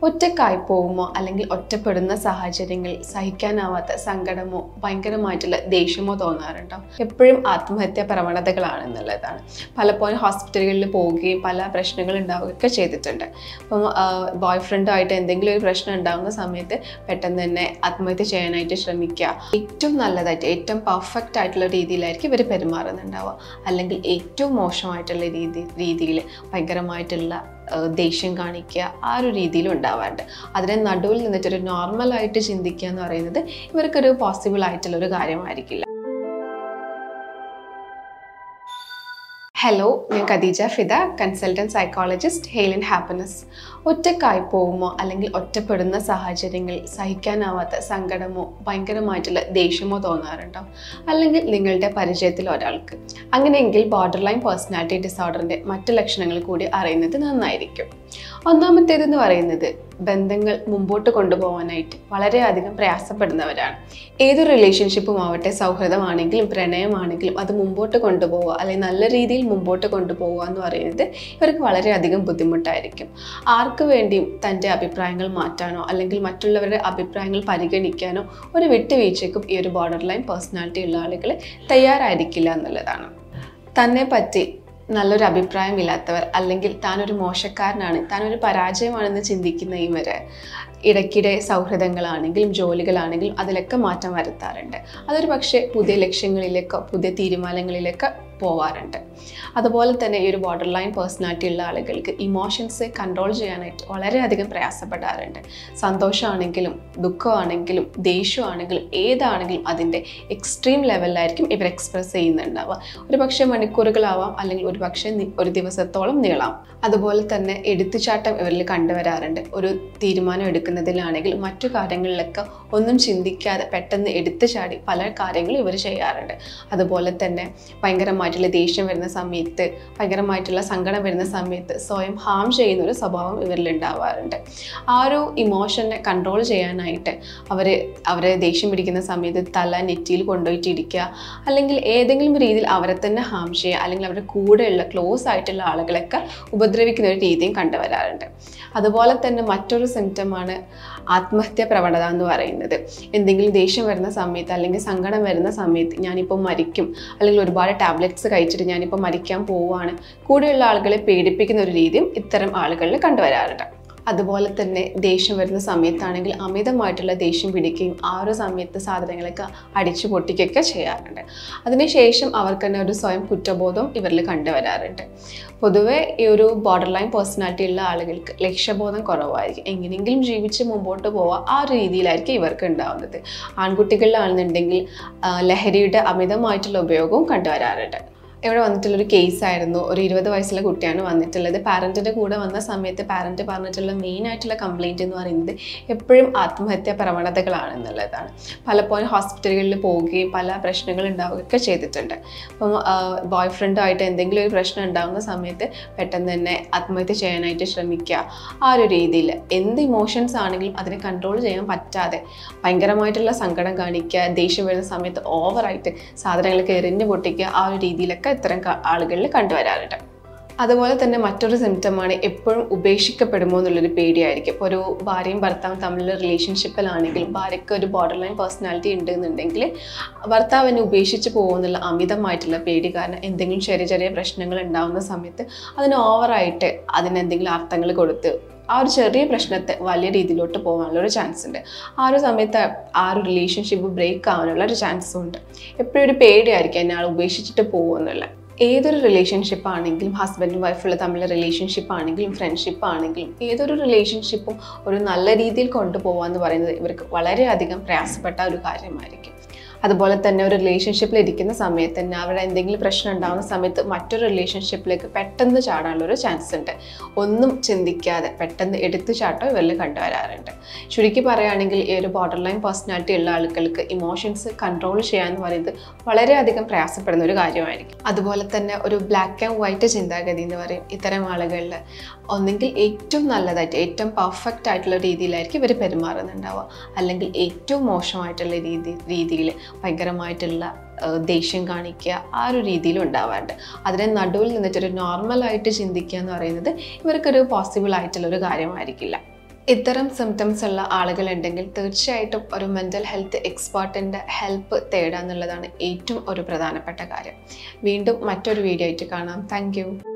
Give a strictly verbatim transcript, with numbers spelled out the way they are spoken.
ഒറ്റക്കായി പോകുമോ അല്ലെങ്കിൽ ഒറ്റപ്പെടുന്ന സാഹചര്യങ്ങളിൽ സഹിക്കാനാവാത്ത സങ്കടമോ ഭയങ്കരമായിട്ടുള്ള ദേഷ്യമോ തോന്നാറുണ്ടോ? എപ്പോഴും ആത്മഹത്യാ പ്രവണതകളാണെന്നുള്ളതാണ്. പലപ്പോഴും ഹോസ്പിറ്റലുകളിൽ പോവുകയും പല പ്രശ്നങ്ങൾ ഉണ്ടാവുകയൊക്കെ ചെയ്തിട്ടുണ്ട്. അപ്പം ബോയ് ഫ്രണ്ടുമായിട്ട് എന്തെങ്കിലും ഒരു പ്രശ്നം ഉണ്ടാകുന്ന സമയത്ത് പെട്ടെന്ന് തന്നെ ആത്മഹത്യ ചെയ്യാനായിട്ട് ശ്രമിക്കുക. ഏറ്റവും നല്ലതായിട്ട് ഏറ്റവും പെർഫെക്റ്റ് ആയിട്ടുള്ള രീതിയിലായിരിക്കും ഇവർ പെരുമാറുന്നുണ്ടാവുക. അല്ലെങ്കിൽ ഏറ്റവും മോശമായിട്ടുള്ള രീതി രീതിയിൽ ഭയങ്കരമായിട്ടുള്ള ദേഷ്യം കാണിക്കുക, ആ ഒരു രീതിയിൽ ഉണ്ടാവാറുണ്ട്. അതിനെ നടുവിൽ നിന്നിട്ടൊരു നോർമലായിട്ട് ചിന്തിക്കുക എന്ന് പറയുന്നത് ഇവർക്കൊരു പോസിബിൾ ആയിട്ടുള്ളൊരു കാര്യമായിരിക്കില്ല. ഹലോ, ഞാൻ Khadeeja Fida, consultant psychologist, heal and happiness. ഒറ്റക്കായി പോകുമോ അല്ലെങ്കിൽ ഒറ്റപ്പെടുന്ന സാഹചര്യങ്ങളിൽ സഹിക്കാനാവാത്ത സങ്കടമോ ഭയങ്കരമായിട്ടുള്ള ദേഷ്യമോ തോന്നാറുണ്ടോ? അല്ലെങ്കിൽ നിങ്ങളുടെ പരിചയത്തിൽ ഒരാൾക്ക്. അങ്ങനെയെങ്കിൽ ബോർഡർ ലൈൻ പേഴ്സണാലിറ്റി ഡിസോർഡറിൻ്റെ മറ്റ് ലക്ഷണങ്ങൾ കൂടി അറിയുന്നത് നന്നായിരിക്കും. ഒന്നാമത്തേതെന്ന് പറയുന്നത് ബന്ധങ്ങൾ മുമ്പോട്ട് കൊണ്ടുപോകാനായിട്ട് വളരെയധികം പ്രയാസപ്പെടുന്നവരാണ്. ഏതൊരു റിലേഷൻഷിപ്പും ആവട്ടെ, സൗഹൃദമാണെങ്കിലും പ്രണയമാണെങ്കിലും അത് മുമ്പോട്ട് കൊണ്ടുപോവുക അല്ലെങ്കിൽ നല്ല രീതിയിൽ മുമ്പോട്ട് കൊണ്ടുപോവുക എന്ന് പറയുന്നത് ഇവർക്ക് വളരെയധികം ബുദ്ധിമുട്ടായിരിക്കും. ആർക്ക് വേണ്ടിയും തൻ്റെ അഭിപ്രായങ്ങൾ മാറ്റാനോ അല്ലെങ്കിൽ മറ്റുള്ളവരുടെ അഭിപ്രായങ്ങൾ പരിഗണിക്കാനോ ഒരു വിട്ടുവീഴ്ചയ്ക്കും ഈ ഒരു ബോർഡർ ലൈൻ പേഴ്സണാലിറ്റി ഉള്ള ആളുകൾ തയ്യാറായിരിക്കില്ല എന്നുള്ളതാണ്. തന്നെ പറ്റി നല്ലൊരു അഭിപ്രായമില്ലാത്തവർ അല്ലെങ്കിൽ താനൊരു മോശക്കാരനാണ്, താനൊരു പരാജയമാണെന്ന് ചിന്തിക്കുന്ന ഇവർ ഇടയ്ക്കിടെ സൗഹൃദങ്ങളാണെങ്കിലും ജോലികളാണെങ്കിലും അതിലൊക്കെ മാറ്റം വരുത്താറുണ്ട്. അതൊരു പക്ഷേ പുതിയ ലക്ഷ്യങ്ങളിലേക്കോ പുതിയ തീരുമാനങ്ങളിലേക്കോ പോവാറുണ്ട്. അതുപോലെ തന്നെ ഈ ഒരു ബോർഡർ ലൈൻ പേഴ്സണാലിറ്റി ഉള്ള ആളുകൾക്ക് ഇമോഷൻസ് കൺട്രോൾ ചെയ്യാനായിട്ട് വളരെയധികം പ്രയാസപ്പെടാറുണ്ട്. സന്തോഷമാണെങ്കിലും ദുഃഖമാണെങ്കിലും ദേഷ്യമാണെങ്കിലും ഏതാണെങ്കിലും അതിൻ്റെ എക്സ്ട്രീം ലെവലിലായിരിക്കും ഇവർ എക്സ്പ്രസ് ചെയ്യുന്നുണ്ടാവുക. ഒരു പക്ഷേ മണിക്കൂറുകളാവാം അല്ലെങ്കിൽ ഒരു പക്ഷേ ഒരു ദിവസത്തോളം നീളാം. അതുപോലെ തന്നെ എടുത്തുചാട്ടം ഇവരിൽ കണ്ടുവരാറുണ്ട്. ഒരു തീരുമാനം എടുക്കുന്നതിലാണെങ്കിൽ മറ്റു കാര്യങ്ങളിലൊക്കെ ഒന്നും ചിന്തിക്കാതെ പെട്ടെന്ന് എടുത്തു ചാടി പല കാര്യങ്ങളും ഇവർ ചെയ്യാറുണ്ട്. അതുപോലെ തന്നെ ഭയങ്കരമായിട്ടുള്ള ദേഷ്യം വരുന്ന സമയത്ത്, ഭയങ്കരമായിട്ടുള്ള സങ്കടം വരുന്ന സമയത്ത് സ്വയം ഹാം ചെയ്യുന്ന ഒരു സ്വഭാവം ഇവരിൽ ഉണ്ടാവാറുണ്ട്. ആ ഒരു ഇമോഷനെ കൺട്രോൾ ചെയ്യാനായിട്ട് അവർ അവരെ ദേഷ്യം പിടിക്കുന്ന സമയത്ത് തല നെറ്റിയിൽ കൊണ്ടുപോയിട്ട് ഇടിക്കുക, അല്ലെങ്കിൽ ഏതെങ്കിലും രീതിയിൽ അവരെ തന്നെ ഹാം ചെയ്യുക, അല്ലെങ്കിൽ അവരുടെ കൂടെയുള്ള ക്ലോസ് ആയിട്ടുള്ള ആളുകളൊക്കെ ഉപദ്രവിക്കുന്ന ഒരു രീതിയും കണ്ടുവരാറുണ്ട്. അതുപോലെ തന്നെ മറ്റൊരു സിംറ്റമാണ് ആത്മഹത്യാ പ്രവണത എന്ന് പറയുന്നത്. എന്തെങ്കിലും ദേഷ്യം വരുന്ന സമയത്ത് അല്ലെങ്കിൽ സങ്കടം വരുന്ന സമയത്ത് ഞാനിപ്പോൾ മരിക്കും, അല്ലെങ്കിൽ ഒരുപാട് ടാബ്ലറ്റ്സ് കഴിച്ചിട്ട് ഞാനിപ്പോൾ മരിക്കാൻ പോവുകയാണ്, കൂടെയുള്ള ആളുകളെ പേടിപ്പിക്കുന്ന ഒരു രീതിയും ഇത്തരം ആളുകളിൽ കണ്ടുവരാറുണ്ട്. അതുപോലെ തന്നെ ദേഷ്യം വരുന്ന സമയത്താണെങ്കിൽ അമിതമായിട്ടുള്ള ദേഷ്യം പിടിക്കുകയും ആ ഒരു സമയത്ത് സാധനങ്ങളൊക്കെ അടിച്ചു പൊട്ടിക്കുകയൊക്കെ ചെയ്യാറുണ്ട്. അതിനുശേഷം അവർക്ക് തന്നെ ഒരു സ്വയം കുറ്റബോധം ഇവരിൽ കണ്ടുവരാറുണ്ട്. പൊതുവെ ഈ ഒരു ബോർഡർ ലൈൻ പേഴ്സണാലിറ്റി ഉള്ള ആളുകൾക്ക് ലക്ഷ്യബോധം കുറവായിരിക്കും. എങ്ങനെയെങ്കിലും ജീവിച്ച് മുമ്പോട്ട് പോവുക, ആ ഒരു രീതിയിലായിരിക്കും ഇവർക്ക് ഉണ്ടാവുന്നത്. ആൺകുട്ടികളിലാണെന്നുണ്ടെങ്കിൽ ലഹരിയുടെ അമിതമായിട്ടുള്ള ഉപയോഗവും കണ്ടുവരാറുണ്ട്. ഇവിടെ വന്നിട്ടുള്ളൊരു കേസായിരുന്നു. ഒരു ഇരുപത് വയസ്സുള്ള കുട്ടിയാണ് വന്നിട്ടുള്ളത്. പാരൻറ്റിൻ്റെ കൂടെ വന്ന സമയത്ത് പാരൻറ്റ് പറഞ്ഞിട്ടുള്ള മെയിൻ ആയിട്ടുള്ള കംപ്ലയിൻറ്റ് എന്ന് പറയുന്നത് എപ്പോഴും ആത്മഹത്യാ പ്രവണതകളാണെന്നുള്ളതാണ്. പലപ്പോഴും ഹോസ്പിറ്റലുകളിൽ പോവുകയും പല പ്രശ്നങ്ങൾ ഉണ്ടാവുകയൊക്കെ ചെയ്തിട്ടുണ്ട്. അപ്പം ബോയ് ഫ്രണ്ടുമായിട്ട് എന്തെങ്കിലും ഒരു പ്രശ്നം ഉണ്ടാകുന്ന സമയത്ത് പെട്ടെന്ന് തന്നെ ആത്മഹത്യ ചെയ്യാനായിട്ട് ശ്രമിക്കുക. ആ ഒരു രീതിയിൽ എന്ത് ഇമോഷൻസ് ആണെങ്കിലും അതിനെ കൺട്രോൾ ചെയ്യാൻ പറ്റാതെ ഭയങ്കരമായിട്ടുള്ള സങ്കടം കാണിക്കുക, ദേഷ്യം വരുന്ന സമയത്ത് ഓവറായിട്ട് സാധനങ്ങളൊക്കെ എറിഞ്ഞു പൊട്ടിക്കുക, ആ ഒരു രീതിയിലൊക്കെ ഇത്തരം ആളുകളിൽ കണ്ടുവരാറുണ്ട്. അതുപോലെ തന്നെ മറ്റൊരു സിംറ്റമാണ് എപ്പോഴും ഉപേക്ഷിക്കപ്പെടുമോ എന്നുള്ളൊരു പേടിയായിരിക്കും. ഇപ്പോൾ ഒരു ഭാര്യയും ഭർത്താവും തമ്മിലുള്ള റിലേഷൻഷിപ്പിലാണെങ്കിൽ ഭാര്യയ്ക്ക് ഒരു ബോർഡർ ലൈൻ പേഴ്സണാലിറ്റി ഉണ്ടെന്നുണ്ടെങ്കിൽ ഭർത്താവിനെ ഉപേക്ഷിച്ച് പോകുന്നുള്ള അമിതമായിട്ടുള്ള പേടി കാരണം എന്തെങ്കിലും ചെറിയ ചെറിയ പ്രശ്നങ്ങൾ ഉണ്ടാകുന്ന സമയത്ത് അതിന് ഓവറായിട്ട് അതിനെന്തെങ്കിലും അർത്ഥങ്ങൾ കൊടുത്ത് ആ ഒരു ചെറിയ പ്രശ്നത്തെ വലിയ രീതിയിലോട്ട് പോകാനുള്ളൊരു ചാൻസ് ഉണ്ട്. ആ ഒരു സമയത്ത് ആ ഒരു റിലേഷൻഷിപ്പ് ബ്രേക്ക് ആവാനുള്ള ഒരു ചാൻസും ഉണ്ട്. എപ്പോഴും ഒരു പേടിയായിരിക്കും എന്നെ ആൾ ഉപേക്ഷിച്ചിട്ട് പോകുമെന്നുള്ള. ഏതൊരു റിലേഷൻഷിപ്പ് ആണെങ്കിലും, ഹസ്ബൻഡും വൈഫുള്ള തമ്മിലുള്ള റിലേഷൻഷിപ്പ് ആണെങ്കിലും ഫ്രണ്ട്ഷിപ്പ് ആണെങ്കിലും ഏതൊരു റിലേഷൻഷിപ്പും ഒരു നല്ല രീതിയിൽ കൊണ്ടുപോകുക എന്ന് പറയുന്നത് ഇവർക്ക് വളരെയധികം പ്രയാസപ്പെട്ട ഒരു കാര്യമായിരിക്കും. അതുപോലെ തന്നെ ഒരു റിലേഷൻഷിപ്പിൽ ഇരിക്കുന്ന സമയത്ത് തന്നെ അവിടെ എന്തെങ്കിലും പ്രശ്നം ഉണ്ടാകുന്ന സമയത്ത് മറ്റൊരു റിലേഷൻഷിപ്പിലേക്ക് പെട്ടെന്ന് ചാടാനുള്ളൊരു ചാൻസ് ഉണ്ട്. ഒന്നും ചിന്തിക്കാതെ പെട്ടെന്ന് എടുത്തു ചാട്ടം ഇവരിൽ കണ്ടുവരാറുണ്ട്. ചുരുക്കി പറയുകയാണെങ്കിൽ ഈ ഒരു ബോർഡർ ലൈൻ പേഴ്സണാലിറ്റി ഉള്ള ആളുകൾക്ക് ഇമോഷൻസ് കൺട്രോൾ ചെയ്യാന്ന് പറയുന്നത് വളരെയധികം പ്രയാസപ്പെടുന്ന ഒരു കാര്യമായിരിക്കും. അതുപോലെ തന്നെ ഒരു ബ്ലാക്ക് ആൻഡ് വൈറ്റ് ചിന്താഗതി എന്ന് പറയും ഇത്തരം ആളുകളിൽ. ഒന്നെങ്കിൽ ഏറ്റവും നല്ലതായിട്ട് ഏറ്റവും പെർഫെക്റ്റ് ആയിട്ടുള്ള രീതിയിലായിരിക്കും ഇവർ പെരുമാറുന്നുണ്ടാവുക, അല്ലെങ്കിൽ ഏറ്റവും മോശമായിട്ടുള്ള രീതി രീതിയിൽ ഭയങ്കരമായിട്ടുള്ള ദേഷ്യം കാണിക്കുക, ആ ഒരു രീതിയിൽ ഉണ്ടാവാറുണ്ട്. അതിനെ നടുവിൽ നിന്നിട്ടൊരു നോർമലായിട്ട് ചിന്തിക്കുക എന്ന് പറയുന്നത് ഇവർക്കൊരു പോസിബിൾ ആയിട്ടുള്ളൊരു കാര്യമായിരിക്കില്ല. ഇത്തരം സിംറ്റംസ് ഉള്ള ആളുകളുണ്ടെങ്കിൽ തീർച്ചയായിട്ടും ഒരു മെൻ്റൽ ഹെൽത്ത് എക്സ്പേർട്ടിൻ്റെ ഹെൽപ്പ് തേടുക എന്നുള്ളതാണ് ഏറ്റവും ഒരു പ്രധാനപ്പെട്ട കാര്യം. വീണ്ടും മറ്റൊരു വീഡിയോ ആയിട്ട് കാണാം. താങ്ക്